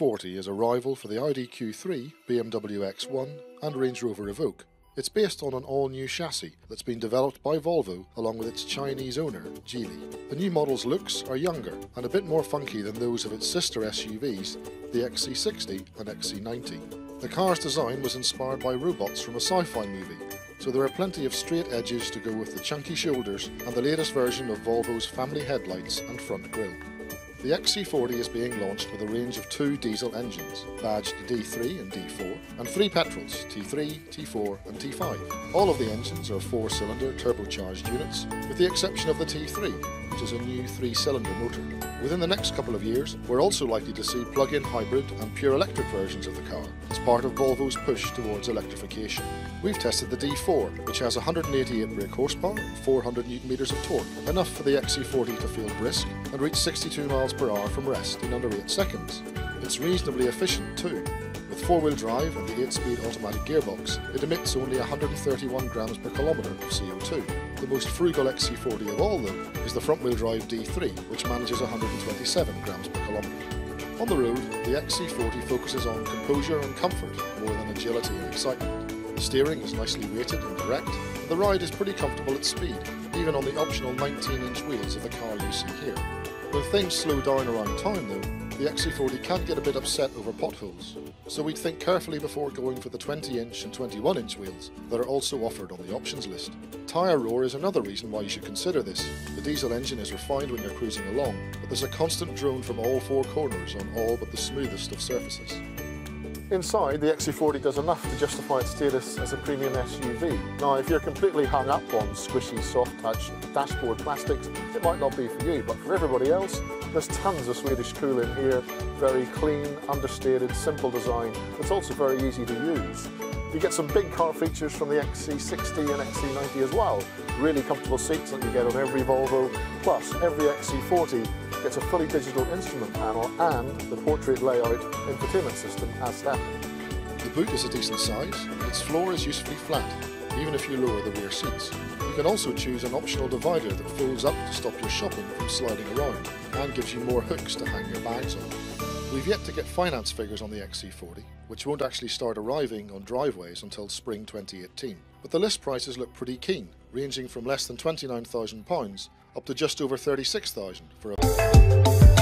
XC40 is a rival for the Audi Q3, BMW X1 and Range Rover Evoque. It's based on an all-new chassis that's been developed by Volvo along with its Chinese owner, Geely. The new model's looks are younger and a bit more funky than those of its sister SUVs, the XC60 and XC90. The car's design was inspired by robots from a sci-fi movie, so there are plenty of straight edges to go with the chunky shoulders and the latest version of Volvo's family headlights and front grille. The XC40 is being launched with a range of 2 diesel engines, badged D3 and D4, and 3 petrols, T3, T4 and T5. All of the engines are 4-cylinder turbocharged units, with the exception of the T3, which is a new 3-cylinder motor. Within the next couple of years, we're also likely to see plug-in hybrid and pure electric versions of the car, as part of Volvo's push towards electrification. We've tested the D4, which has 188 brake horsepower and 400 Nm of torque, enough for the XC40 to feel brisk and reach 62 miles per hour from rest in under 8 seconds. It's reasonably efficient too. With 4-wheel drive and the 8-speed automatic gearbox, it emits only 131 grams per kilometre of CO2. The most frugal XC40 of all, though, is the front-wheel drive D3, which manages 127 grams per kilometre. On the road, the XC40 focuses on composure and comfort more than agility and excitement. The steering is nicely weighted and direct, and the ride is pretty comfortable at speed, even on the optional 19-inch wheels of the car you see here. When things slow down around town, though, the XC40 can get a bit upset over potholes, so we'd think carefully before going for the 20-inch and 21-inch wheels that are also offered on the options list. Tyre roar is another reason why you should consider this. The diesel engine is refined when you're cruising along, but there's a constant drone from all 4 corners on all but the smoothest of surfaces. Inside, the XC40 does enough to justify its status as a premium SUV. Now, if you're completely hung up on squishy, soft-touch dashboard plastics, it might not be for you, but for everybody else, there's tons of Swedish cool in here. Very clean, understated, simple design that's also very easy to use. You get some big car features from the XC60 and XC90 as well. Really comfortable seats that you get on every Volvo, plus every XC40 gets a fully digital instrument panel and the portrait layout infotainment system as standard. The boot is a decent size and its floor is usefully flat, even if you lower the rear seats. You can also choose an optional divider that folds up to stop your shopping from sliding around and gives you more hooks to hang your bags on. We've yet to get finance figures on the XC40, which won't actually start arriving on driveways until spring 2018. But the list prices look pretty keen, ranging from less than £29,000 up to just over £36,000 for a